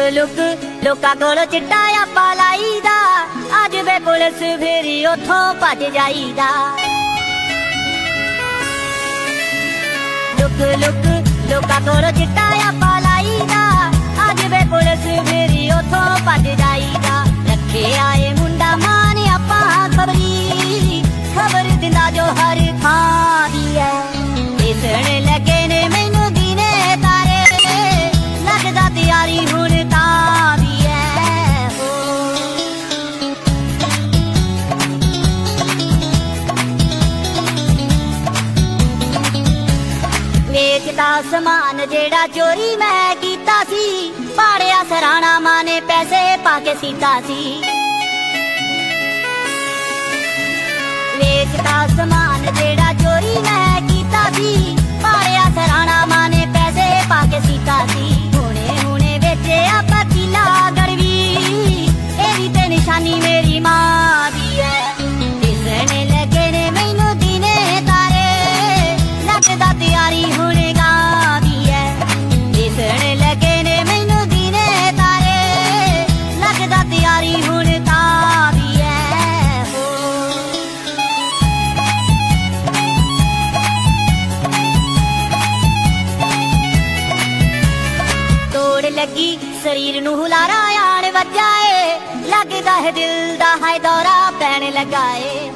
Look लोकां कोल चिट्टा आपा लाईदा, अज वे पुलिस फेरी उथों भज जाईदा। लुक लुक लोकां कोल चिट्टा आपा लाईदा, अज वे पुलिस फेरी उथों भज जाईदा। रखे आए मुंडा मान आपा खबरी, खबर दिंदा जो हर थां दी है। दिसण लगे ने मैनू दीने तारे, लगदा तैयारी हुण तां दी है हो। वेचदा समान जेड़ा चोरी मैं कीता सी, पाड़िया सराणा मां ने पैसे पाके सीता सी। वेचदा समान जेड़ा चोरी मैं कीता सी, पाड़िया सराणा मां ने पैसे पाके सीता सी। हुणे हुणे बेचे आपा किला गड़वी, एदी ते निशानी मेरी मां दी है। दिसने लगे ने मैनू दीने तारे, लगदा तैयारी हुण गां दी है। दिसने लगे ने मैनू दीने तारे, लगदा तैयारी हुण तां दी है हो। तोड़ लगी शरीर नू हुलारा आण वजा ए, लगदा है दिल दा है दौरा पैण लगा ए।